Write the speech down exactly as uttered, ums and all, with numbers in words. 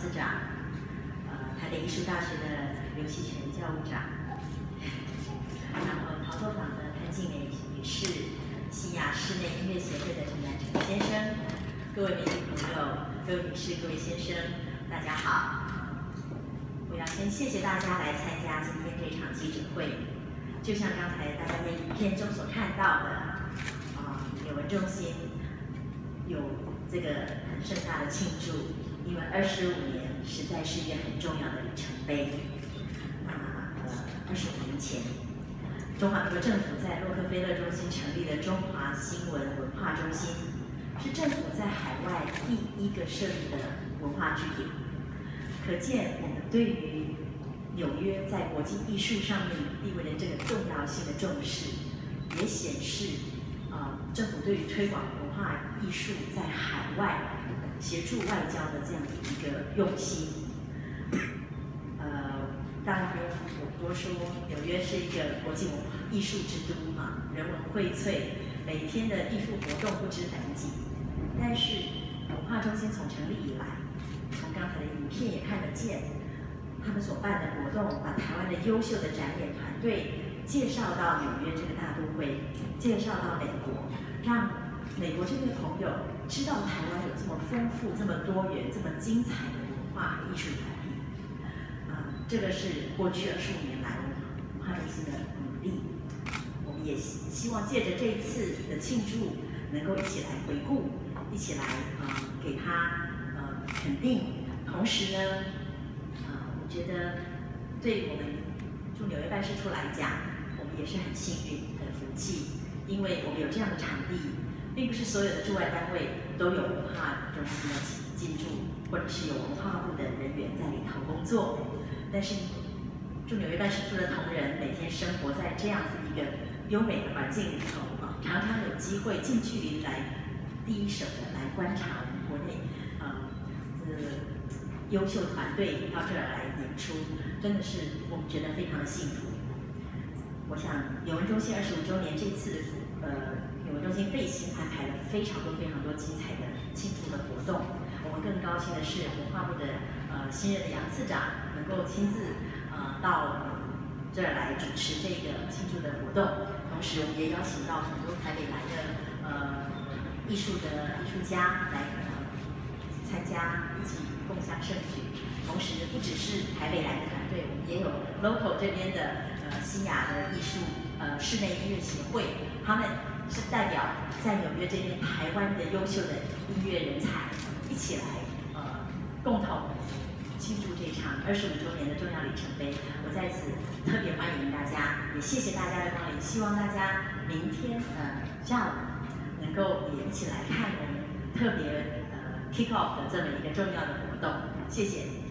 次长，呃，台北艺术大学的刘希全教务长，然后陶作坊的潘静美女士，西亚室内音乐协会的陈南成先生，各位媒体朋友、各位女士、各位先生，大家好。我要先谢谢大家来参加今天这场记者会。就像刚才大家在影片中所看到的，啊、呃，友文中心有这个很盛大的庆祝，因为二十五年实在是一个很重要的里程碑。那呃，二十五年前，中华民国政府在洛克菲勒中心成立了中华新闻文化中心，是政府在海外第一个设立的文化据点。可见我们对于纽约在国际艺术上面地位的这个重要性的重视，也显示啊、呃、政府对于推广文化艺术在海外协助外交的这样的一个用心。呃，大家不用我多说，纽约是一个国际文化艺术之都嘛，人文荟萃，每天的艺术活动不知凡几。但是文化中心从成立以来，从刚才的影片也看得见。他们所办的活动，把台湾的优秀的展演团队介绍到纽约这个大都会，介绍到美国，让美国这边的朋友知道台湾有这么丰富、这么多元、这么精彩的文化和艺术团体。啊、呃，这个是过去二十五年来文化中心的努力。我们也希望借着这一次的庆祝，能够一起来回顾，一起来啊、呃、给他呃肯定，同时呢。我觉得，对我们驻纽约办事处来讲，我们也是很幸运、很福气，因为我们有这样的场地，并不是所有的驻外单位都有文化中心的进驻，或者是有文化部的人员在里头工作。但是，驻纽约办事处的同仁每天生活在这样子一个优美的环境里头啊，常常有机会近距离来第一手的来观察我们国内啊，这、呃。优秀团队到这儿来演出，真的是我们觉得非常的幸福。我想友文中心二十五周年这次，呃，友文中心费心安排了非常多非常多精彩的庆祝的活动。我们更高兴的是，文化部的呃新任的杨次长能够亲自呃到这儿来主持这个庆祝的活动，同时我们也邀请到很多台北来的呃艺术的艺术家来呃参加一起。共襄盛举，同时不只是台北来的团队，我们也有 local 这边的呃西雅的艺术呃室内音乐协会，他们是代表在纽约这边台湾的优秀的音乐人才，一起来呃共同庆祝这场二十五周年的重要里程碑。我在此特别欢迎大家，也谢谢大家的光临，希望大家明天呃下午能够也一起来看我们特别。kick off 的这么一个重要的活动，谢谢。